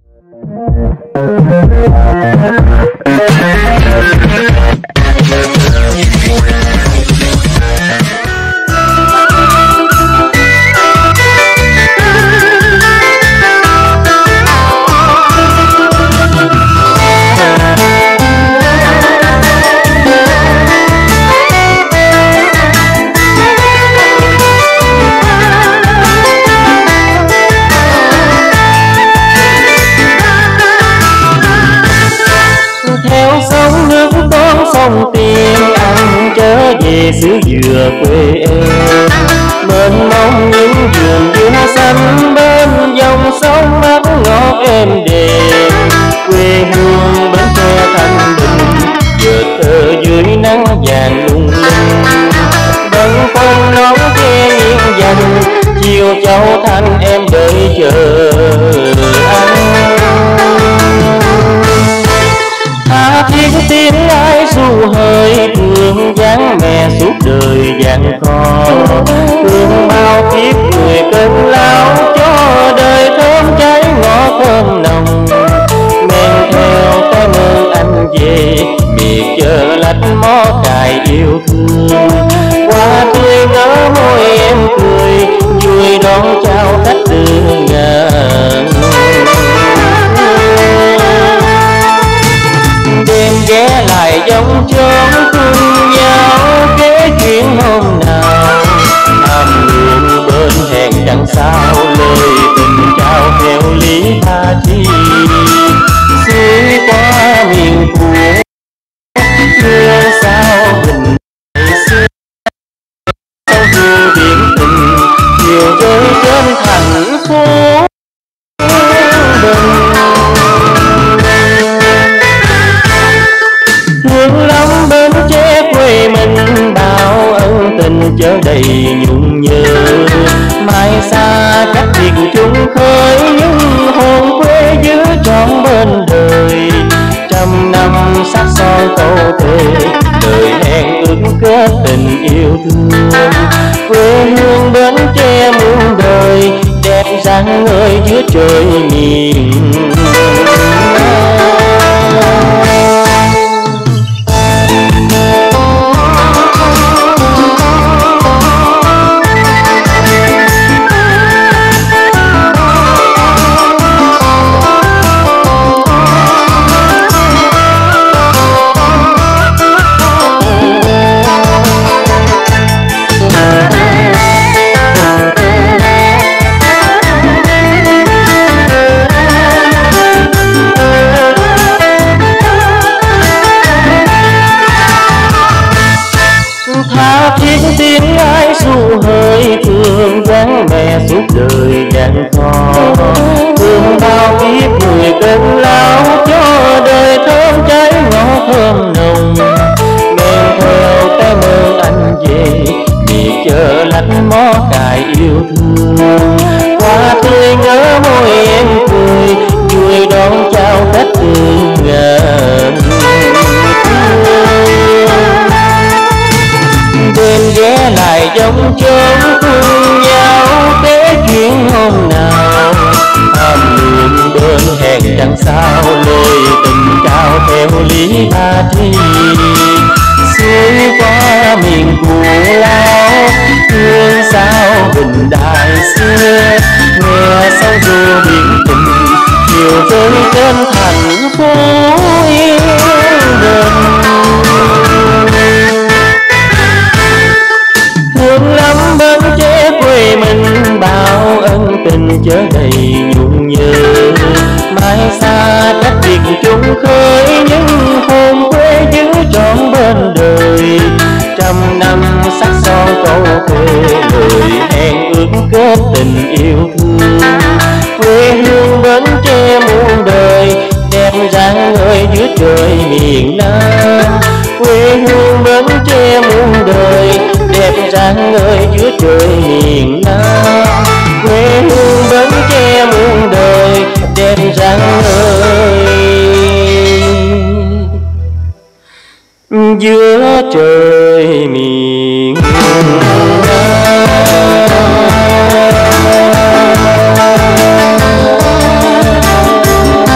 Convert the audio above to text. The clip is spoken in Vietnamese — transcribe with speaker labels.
Speaker 1: Sông tiền ăn chớ về xứ dừa quê em, mênh mông những vườn dừa xanh bên dòng sông mát ngọt êm đềm. Quê hương Bến Tre Thanh Bình giờ thơ dưới nắng vàng lung linh, bâng khuâng nón che nghiêng dành chiều châu thanh em đợi chờ anh. Tha thiết tiếng ai ru hơi thương dáng mẹ suốt đời dặn con, thương bao kiếp người cơn lao cho đời thơm cháy ngọt thơm nồng. Men theo cái mơ anh về miệt chờ lách mó cài yêu thương, qua tươi nở môi em cười vui đón chào khách đường ngàn. Đêm ghé lại giống chốn cùng nhau kể chuyện hôm nào, tham luyện bên hẹn chẳng sao lời tình trao theo lý tha chi. Xuôi qua miền cuồng mưa sao bình xưa, sông du biển tình chiều rơi trên thành phố Bình. Thương lắm Bến Tre quê mình bao ân tình chở đầy nhung nhớ, mai xa cách biệt chung khơi nhưng hồn quê giữ trọn bên đời. Trăm năm sắc son câu thề đời hẹn ước kết tình yêu thương, quê hương Bến Tre muôn đời đẹp rạng ngời giữa trời miền. Tha thiết tiếng ai ru hơi thương dáng mẹ suốt đời dặn con, thương bao kiếp người cơn lao cho đời thơm cháy ngọt thơm nồng. Men theo cái mơ anh về miệt chờ lách mó cài yêu thương, qua tươi nhớ môi em cười vui đón chào khách đường ngàn. Đêm ghé lại giống chốn cùng nhau kể chuyện hôm nào, tham luyện bên hẹn chẳng sao lời tình trao theo lý tha thi. Xuôi qua miền cuồng lao thương sao bình đại xưa, nghe sông du biển tình chiều rơi trên thành phố yên bình. Thương lắm Bến Tre quê mình bao ân tình chở đầy nhung nhớ, mai xa cách biệt chung khơi nhưng hồn quê giữ trọn bên đời. Trăm năm sắc son câu thề lời hẹn ước kết tình yêu thương, quê hương Bến Tre muôn đời đẹp rạng ngời giữa trời miền Nam. Quê hương Bến Tre muôn đời đẹp rạng ngời giữa trời miền Nam. Quê hương Bến Tre muôn đời đẹp rạng ngời giữa trời miền Nam.